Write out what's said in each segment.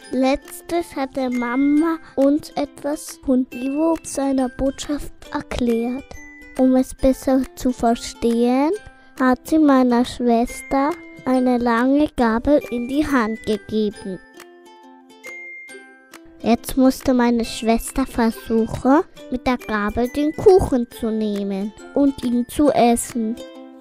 Letztes hat der Mama uns etwas von Ivo seiner Botschaft erklärt. Um es besser zu verstehen, hat sie meiner Schwester eine lange Gabel in die Hand gegeben. Jetzt musste meine Schwester versuchen, mit der Gabel den Kuchen zu nehmen und ihn zu essen.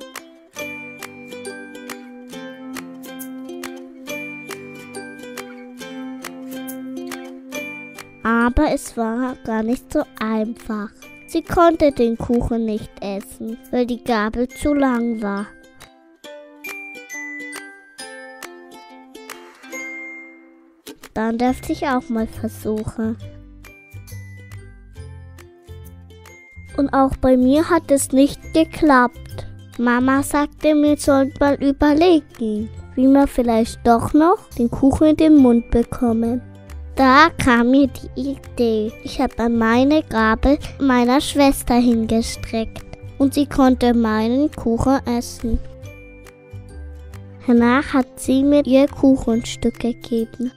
Aber es war gar nicht so einfach. Sie konnte den Kuchen nicht essen, weil die Gabel zu lang war. Dann dürfte ich auch mal versuchen. Und auch bei mir hat es nicht geklappt. Mama sagte mir, ich sollte mal überlegen, wie wir vielleicht doch noch den Kuchen in den Mund bekommen. Da kam mir die Idee. Ich habe meine Gabel meiner Schwester hingestreckt und sie konnte meinen Kuchen essen. Danach hat sie mir ihr Kuchenstück gegeben.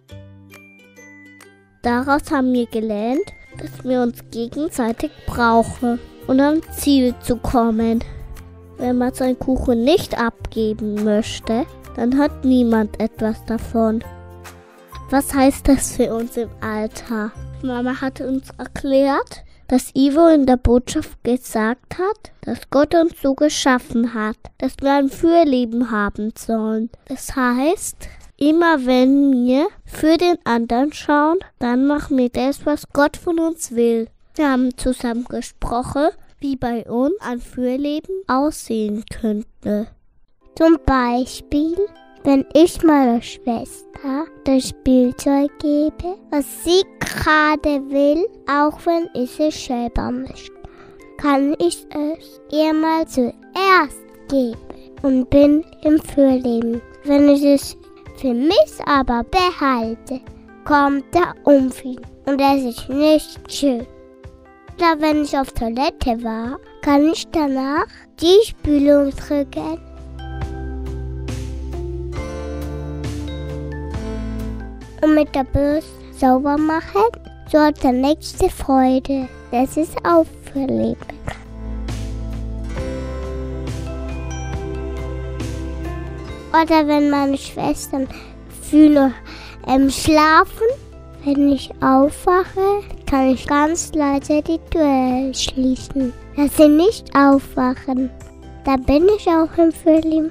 Daraus haben wir gelernt, dass wir uns gegenseitig brauchen, um ans Ziel zu kommen. Wenn man seinen Kuchen nicht abgeben möchte, dann hat niemand etwas davon. Was heißt das für uns im Alltag? Mama hat uns erklärt, dass Ivo in der Botschaft gesagt hat, dass Gott uns so geschaffen hat, dass wir ein Fürleben haben sollen. Das heißt, immer wenn wir für den anderen schauen, dann machen wir das, was Gott von uns will. Wir haben zusammen gesprochen, wie bei uns ein Fürleben aussehen könnte. Zum Beispiel, wenn ich meiner Schwester das Spielzeug gebe, was sie gerade will, auch wenn ich es selber möchte, kann ich es ihr mal zuerst geben und bin im Fürleben. Wenn ich es für mich aber behalte, kommt der Umfang und das ist nicht schön. Oder wenn ich auf Toilette war, kann ich danach die Spülung drücken. Und mit der Bürste sauber machen, so hat der nächste Freude. Das ist auch Fürleben. Oder wenn meine Schwestern fühlen schlafen, wenn ich aufwache, kann ich ganz leise die Tür schließen, dass sie nicht aufwachen. Da bin ich auch im Fürleben.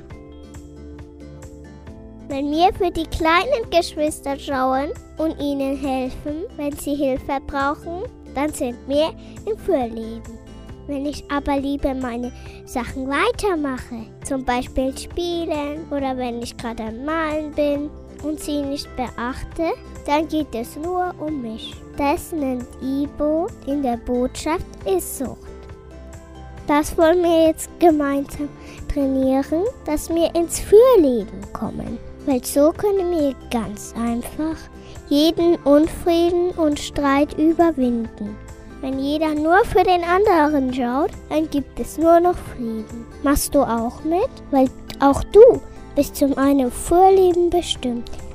Wenn wir für die kleinen Geschwister schauen und ihnen helfen, wenn sie Hilfe brauchen, dann sind wir im Fürleben. Wenn ich aber lieber meine Sachen weitermache, zum Beispiel spielen oder wenn ich gerade am Malen bin und sie nicht beachte, dann geht es nur um mich. Das nennt Ivo in der Botschaft Esssucht. Das wollen wir jetzt gemeinsam trainieren, dass wir ins Fürleben kommen. Weil so können wir ganz einfach jeden Unfrieden und Streit überwinden. Wenn jeder nur für den anderen schaut, dann gibt es nur noch Frieden. Machst du auch mit? Weil auch du bist zum einem Fürleben bestimmt.